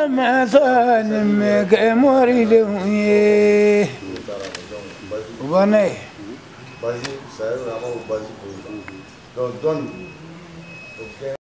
Ramadan me mori le uye. Ubane. Basi, saya lama basi pun. Don